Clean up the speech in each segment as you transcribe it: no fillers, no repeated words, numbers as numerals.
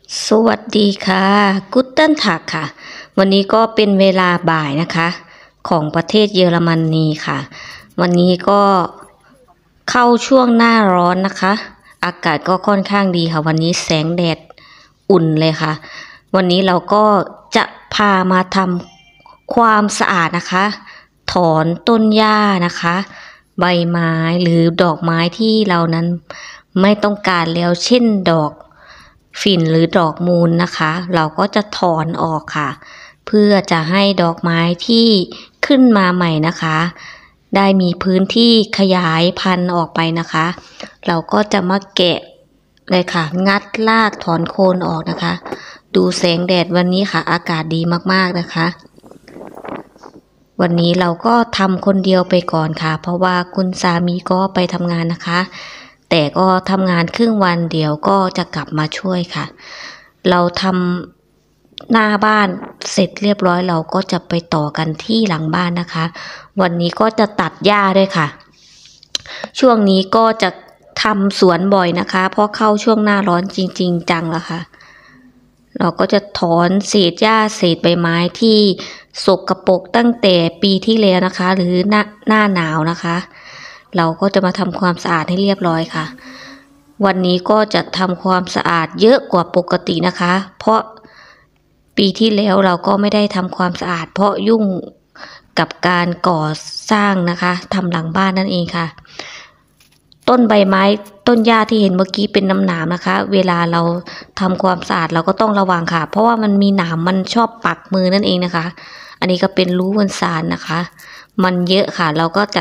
สวัสดีค่ะกุตเติลทักค่ะวันนี้ก็เป็นเวลาบ่ายนะคะของประเทศเยอรมนีค่ะวันนี้ก็เข้าช่วงหน้าร้อนนะคะอากาศก็ค่อนข้างดีค่ะวันนี้แสงแดดอุ่นเลยค่ะวันนี้เราก็จะพามาทำความสะอาดนะคะถอนต้นหญ้านะคะใบไม้หรือดอกไม้ที่เรานั้นไม่ต้องการแล้วเช่นดอกฝิ่นหรือดอกมูลนะคะเราก็จะถอนออกค่ะเพื่อจะให้ดอกไม้ที่ขึ้นมาใหม่นะคะได้มีพื้นที่ขยายพันธุ์ออกไปนะคะเราก็จะมาแกะเลยค่ะงัดรากถอนโคนออกนะคะดูแสงแดดวันนี้ค่ะอากาศดีมากๆนะคะวันนี้เราก็ทำคนเดียวไปก่อนค่ะเพราะว่าคุณสามีก็ไปทำงานนะคะแต่ก็ทำงานครึ่งวันเดี๋ยวก็จะกลับมาช่วยค่ะเราทำหน้าบ้านเสร็จเรียบร้อยเราก็จะไปต่อกันที่หลังบ้านนะคะวันนี้ก็จะตัดหญ้าด้วยค่ะช่วงนี้ก็จะทำสวนบ่อยนะคะเพราะเข้าช่วงหน้าร้อนจริงๆจังแล้วค่ะเราก็จะถอนเศษหญ้าเศษใบไม้ที่สกปรกตั้งแต่ปีที่แล้วนะคะหรือหน้าหนาวนะคะเราก็จะมาทำความสะอาดให้เรียบร้อยค่ะวันนี้ก็จะทำความสะอาดเยอะกว่าปกตินะคะเพราะปีที่แล้วเราก็ไม่ได้ทำความสะอาดเพราะยุ่งกับการก่อสร้างนะคะทำหลังบ้านนั่นเองค่ะต้นใบไม้ต้นหญ้าที่เห็นเมื่อกี้เป็นน้ำหนามนะคะเวลาเราทำความสะอาดเราก็ต้องระวังค่ะเพราะว่ามันมีหนามมันชอบปักมือนั่นเองนะคะอันนี้ก็เป็นรูวนซานนะคะมันเยอะค่ะเราก็จะ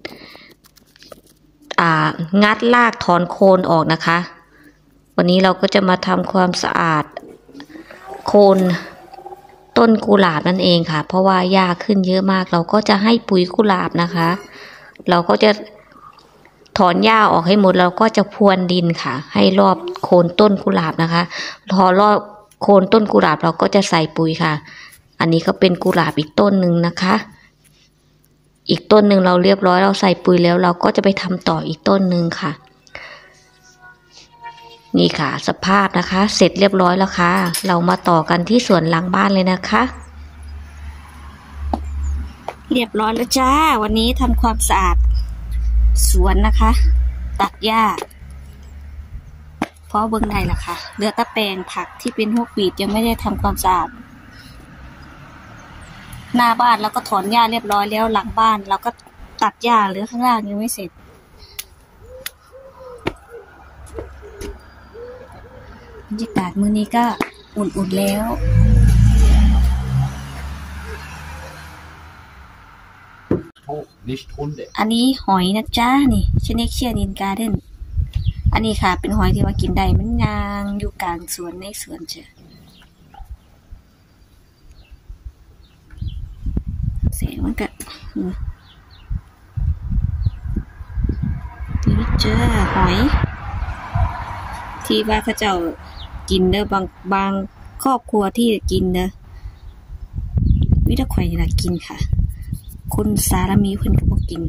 งัดรากถอนโคนออกนะคะวันนี้เราก็จะมาทำความสะอาดโคนต้นกุหลาบนั่นเองค่ะเพราะว่าหญ้าขึ้นเยอะมากเราก็จะให้ปุ๋ยกุหลาบนะคะเราก็จะถอนหญ้าออกให้หมดเราก็จะพรวนดินค่ะให้รอบโคนต้นกุหลาบนะคะพอรอบโคนต้นกุหลาบเราก็จะใส่ปุ๋ยค่ะอันนี้ก็เป็นกุหลาบอีกต้นหนึ่งนะคะอีกต้นหนึ่งเราเรียบร้อยเราใส่ปุ๋ยแล้วเราก็จะไปทำต่ออีกต้นหนึ่งค่ะนี่ค่ะสภาพนะคะเสร็จเรียบร้อยแล้วค่ะเรามาต่อกันที่สวนหลังบ้านเลยนะคะเรียบร้อยแล้วจ้าวันนี้ทำความสะอาดสวนนะคะตัดหญ้าเพราะเบื้องในล่ะค่ะเหลือแต่แปลงผักที่เป็นพวกวีดยังไม่ได้ทำความสะอาดหน้าบ้านเราก็ถอนหญ้าเรียบร้อยแล้วหลังบ้านเราก็ตัดหญ้าเหลือข้างล่างยังไม่เสร็จบรรยากาศมื้อนี้ก็อุ่นๆแล้วอันนี้หอยนะจ้านี่ชเนกเชียนินการ์เด้นอันนี้ค่ะเป็นหอยที่ว่ากินได้มันยางอยู่กลางสวนในสวนเจ้าเสียงมันก็นี่จ้าหอยที่ว่าเขาเจ้ากินเด้อบางครอบครัวที่กินเด้อวิธีข่อยน่ะกินค่ะคนสารมีเพิ่นก็บ่กิน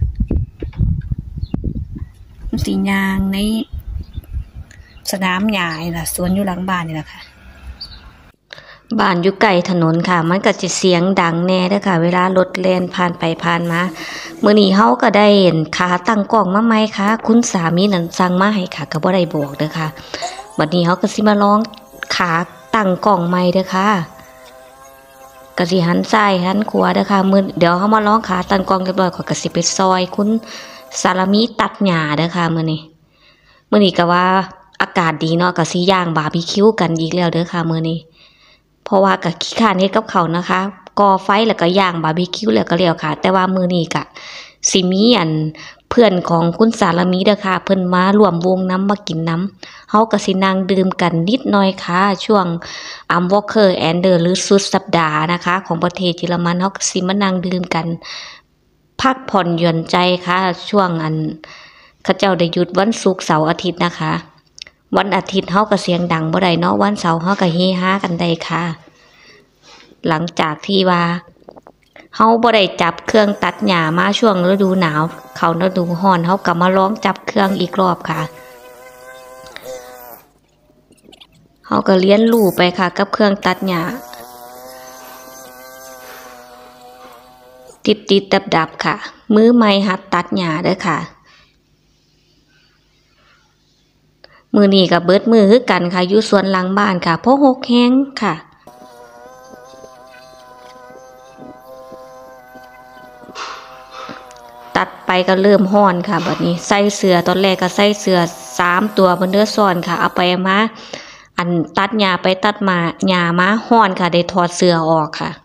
มันสิยางในสนามหญ้านี่ล่ะสวนอยู่หลังบ้านนี่ล่ะค่ะบ้านอยู่ใกล้ถนนค่ะมันก็จะเสียงดังแน่เด้อค่ะเวลารถแล่นผ่านไปผ่านมามื้อนี้เฮาก็ได้เห็นขาตั้งกล้องมาใหม่ค่ะคุณสามีนั่นสั่งมาให้ค่ะก็บ่ได้บอกเด้อค่ะบัดนี้เฮาก็สิมาลองขาตั้งกล้องใหม่เด้อค่ะก็สิหันซ้ายหันขวาเด้อค่ะมื้อเดี๋ยวเฮามาลองขาตั้งกล้องเรียบร้อยก็สิไปซอยคุณสามีตัดหญ้าเด้อค่ะมื้อนี้ก็ว่าอากาศดีเนาะก็สิย่างบาร์บีคิวกันอีกแล้วเด้อค่ะมื้อนี้เพราะว่าก็ขี้คร้านเฮ็ดกับข้าวนะคะก่อไฟแล้วก็ย่างบาร์บีคิวแล้วก็แล้วค่ะแต่ว่ามื้อนี้ก็สิมีเพื่อนของคุณสามีเด้อค่ะเพิ่นมาร่วมวงน้ำมากินน้ำเฮาก็สินั่งดื่มกันนิดหน่อยค่ะช่วงวอลเกอร์แอนเดอร์หรือสุดสัปดาห์นะคะของประเทศเยอรมันเฮาก็สิมานั่งดื่มกันพักผ่อนหย่อนใจค่ะช่วงเขาเจ้าได้หยุดวันศุกร์เสาร์อาทิตย์นะคะวันอาทิตย์เฮาก็เสียงดังบ่ได้เนาะวันเสาร์เฮาก็เฮฮากันได้ค่ะหลังจากที่ว่าเฮาบ่ได้จับเครื่องตัดหญ้ามาช่วงฤดูหนาวเข้าฤดูร้อนเฮาก็มาลองจับเครื่องอีกรอบค่ะเขาก็เรียนรู้ไปค่ะกับเครื่องตัดหญ้าติดดับค่ะมือใหม่หัดตัดหญ้าเด้อค่ะมือนี้กับเบิดมือคือกันค่ะอยู่สวนหลังบ้านค่ะเพราะหกแห้งค่ะตัดไปก็เริ่มห้อนค่ะบัดนี้ใส่เสื้อตอนแรกก็ใส่เสื้อ3 ตัวบนเด้อซ้อนค่ะเอาไปมาอันตัดหญ้าไปตัดมาหญ้ามาห้อนค่ะได้ถอดเสื้อออกค่ะ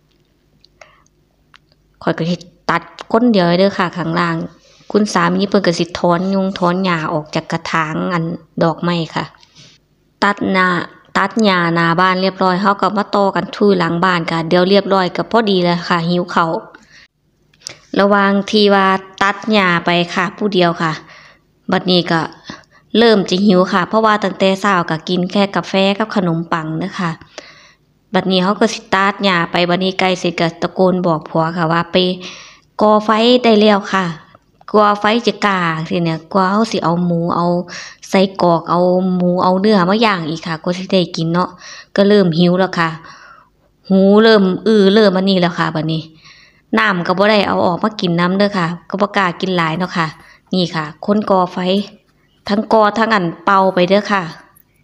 ข่อยก็สิตัดคนเดียวเด้อค่ะข้างล่างคุณสามีเพิ่นก็สิถอนยุงถอนหญ้าออกจากกระถางอันดอกไม้ค่ะตัดหญ้าหน้าบ้านเรียบร้อยเฮาก็มาต่อกันทุยหลังบ้านค่ะเดี๋ยวเรียบร้อยก็พอดีแล้วค่ะหิวข้าวระหว่างที่ว่าตัดหญ้าไปค่ะผู้เดียวค่ะบัดนี้ก็เริ่มจะหิวค่ะเพราะว่าตั้งแต่เช้าก็กินแค่กาแฟกับขนมปังเด้อค่ะบัดนี้เฮาก็สิตัดหญ้าไปบัดนี้ใกล้เสร็จก็ตะโกนบอกผัวค่ะว่าไปก่อไฟได้แล้วค่ะกว่าไฟจะกล้าทีเนี่ยกว่าเฮาสิเอาหมูเอาไส้กรอกเอาหมูเอาเนื้อมาย่างอีกค่ะก็สิได้กินเนาะก็เริ่มหิวแล้วค่ะหูเริ่มเริ่มอันนี้แล้วค่ะบัดนี้น้ำก็บ่ได้เอาออกมากินน้ำเด้อค่ะก็บ่กล้ากินหลายเนาะค่ะนี่ค่ะคนก่อไฟทั้งก่อทั้งอันเป่าไปเด้อค่ะ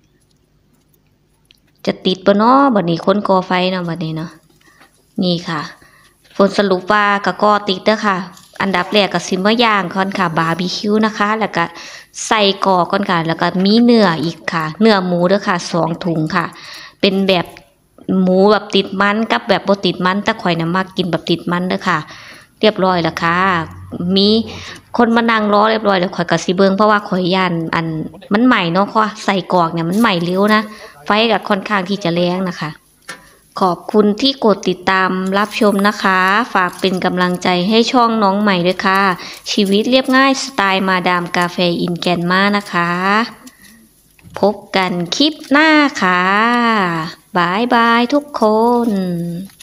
จะติดบ่เนาะบัดนี้คนก่อไฟเนาะบัดนี้เนาะนี่ค่ะผลสรุปว่าก็ก่อติดเด้อค่ะอันดับแรกก็สิมาย่างก่อนค่ะบาร์บีคิวนะคะแล้วก็ใส่ก่อก่อนค่ะแล้วก็มีเนื้ออีกค่ะเนื้อหมูเด้อค่ะ2 ถุงค่ะเป็นแบบหมูแบบติดมันกับแบบบ่ติดมันแต่ข่อยน่ะมักกินแบบติดมันเด้อค่ะเรียบร้อยแล้วค่ะมีคนมานั่งรอเรียบร้อยแล้วข่อยก็สิเบิ่งเพราะว่าข่อยย่านอันมันใหม่เนาะเพราะใส่กรอกเนี่ยมันใหม่เร็วนะไฟก็ค่อนข้างที่จะแรงนะคะขอบคุณที่กดติดตามรับชมนะคะฝากเป็นกำลังใจให้ช่องน้องใหม่ด้วยค่ะชีวิตเรียบง่ายสไตล์มาดามกาแฟอินแกนมานะคะพบกันคลิปหน้าค่ะบายบายทุกคน